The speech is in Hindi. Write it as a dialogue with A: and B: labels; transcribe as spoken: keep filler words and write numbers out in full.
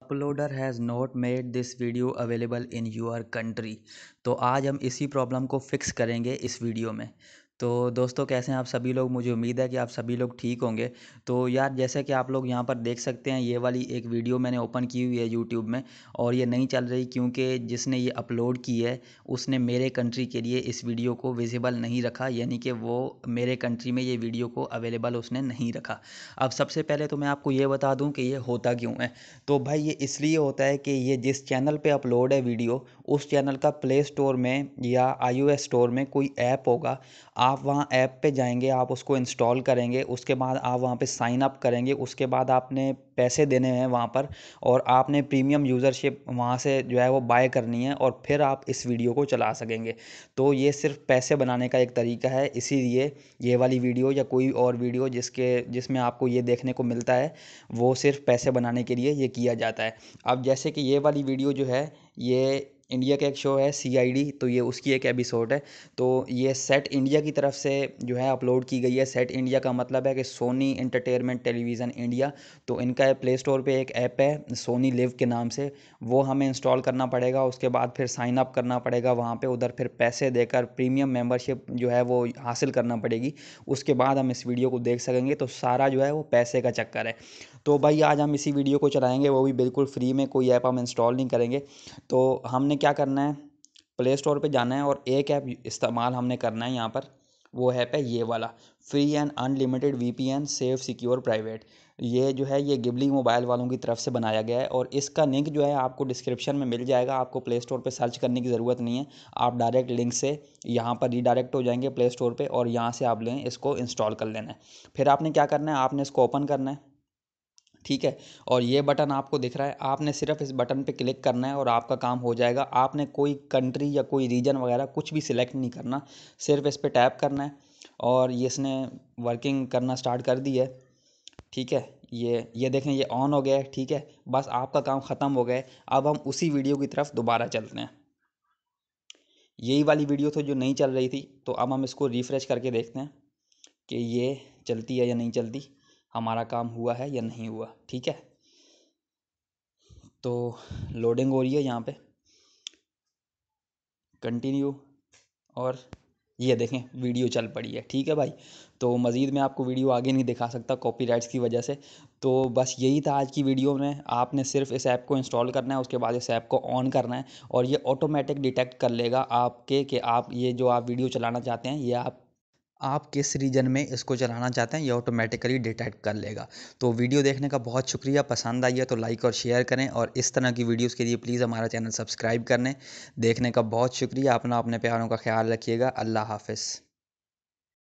A: Uploader has not made this video available in your country. तो आज हम इसी प्रॉब्लम को फिक्स करेंगे इस वीडियो में। तो दोस्तों, कैसे हैं आप सभी लोग? मुझे उम्मीद है कि आप सभी लोग ठीक होंगे। तो यार, जैसे कि आप लोग यहाँ पर देख सकते हैं, ये वाली एक वीडियो मैंने ओपन की हुई है यूट्यूब में और ये नहीं चल रही क्योंकि जिसने ये अपलोड की है उसने मेरे कंट्री के लिए इस वीडियो को विजिबल नहीं रखा, यानी कि वो मेरे कंट्री में ये वीडियो को अवेलेबल उसने नहीं रखा। अब सबसे पहले तो मैं आपको ये बता दूं कि ये होता क्यों है। तो भाई, ये इसलिए होता है कि ये जिस चैनल पे अपलोड है वीडियो, उस चैनल का प्ले स्टोर में या आईओएस स्टोर में कोई ऐप होगा। आप वहाँ ऐप पे जाएंगे, आप उसको इंस्टॉल करेंगे, उसके बाद आप वहाँ पे साइन अप करेंगे, उसके बाद आपने पैसे देने हैं वहाँ पर और आपने प्रीमियम यूज़रशिप वहाँ से जो है वो बाय करनी है और फिर आप इस वीडियो को चला सकेंगे। तो ये सिर्फ पैसे बनाने का एक तरीका है, इसीलिए ये वाली वीडियो या कोई और वीडियो जिसके जिसमें आपको ये देखने को मिलता है, वो सिर्फ पैसे बनाने के लिए ये किया जाता है। अब जैसे कि ये वाली वीडियो जो है, ये इंडिया का एक शो है सी आई डी, तो ये उसकी एक एपिसोड है। तो ये सेट इंडिया की तरफ से जो है अपलोड की गई है। सेट इंडिया का मतलब है कि सोनी एंटरटेनमेंट टेलीविज़न इंडिया। तो इनका प्ले स्टोर पे एक ऐप है सोनी लिव के नाम से, वो हमें इंस्टॉल करना पड़ेगा। उसके बाद फिर साइन अप करना पड़ेगा वहाँ पे, उधर फिर पैसे देकर प्रीमियम मेंबरशिप जो है वो हासिल करना पड़ेगी। उसके बाद हम इस वीडियो को देख सकेंगे। तो सारा जो है वो पैसे का चक्कर है। तो भाई, आज हम इसी वीडियो को चलाएंगे, वो भी बिल्कुल फ्री में, कोई ऐप हम इंस्टॉल नहीं करेंगे। तो हमने क्या करना है, प्ले स्टोर पे जाना है और एक ऐप इस्तेमाल हमने करना है यहाँ पर। वो ऐप है ये वाला, free and unlimited VPN safe secure private. ये जो है ये गिबली मोबाइल वालों की तरफ से बनाया गया है और इसका लिंक जो है आपको डिस्क्रिप्शन में मिल जाएगा। आपको प्ले स्टोर पे सर्च करने की ज़रूरत नहीं है, आप डायरेक्ट लिंक से यहाँ पर रीडायरेक्ट हो जाएंगे प्ले स्टोर पे और यहाँ से आप लें इसको इंस्टॉल कर लेना है। फिर आपने क्या करना है, आपने इसको ओपन करना है, ठीक है। और ये बटन आपको दिख रहा है, आपने सिर्फ इस बटन पे क्लिक करना है और आपका काम हो जाएगा। आपने कोई कंट्री या कोई रीजन वगैरह कुछ भी सिलेक्ट नहीं करना, सिर्फ इस पे टैप करना है और ये इसने वर्किंग करना स्टार्ट कर दी है, ठीक है। ये ये देखें, ये ऑन हो गया है, ठीक है। बस आपका काम ख़त्म हो गया है। अब हम उसी वीडियो की तरफ दोबारा चलते हैं। यही वाली वीडियो तो जो नहीं चल रही थी, तो अब हम इसको रिफ़्रेश करके देखते हैं कि ये चलती है या नहीं चलती, हमारा काम हुआ है या नहीं हुआ, ठीक है। तो लोडिंग हो रही है यहाँ पे, कंटिन्यू, और ये देखें वीडियो चल पड़ी है, ठीक है भाई। तो मज़ीद मैं आपको वीडियो आगे नहीं दिखा सकता कॉपीराइट्स की वजह से। तो बस यही था आज की वीडियो में। आपने सिर्फ इस ऐप को इंस्टॉल करना है, उसके बाद इस ऐप को ऑन करना है और ये ऑटोमेटिक डिटेक्ट कर लेगा आपके कि आप ये जो आप वीडियो चलाना चाहते हैं, ये आप आप किस रीजन में इसको चलाना चाहते हैं, ये ऑटोमेटिकली डिटेक्ट कर लेगा। तो वीडियो देखने का बहुत शुक्रिया। पसंद आई है तो लाइक और शेयर करें और इस तरह की वीडियोस के लिए प्लीज़ हमारा चैनल सब्सक्राइब करने देखने का बहुत शुक्रिया। अपना अपने प्यारों का ख्याल रखिएगा। अल्लाह हाफ़िज़।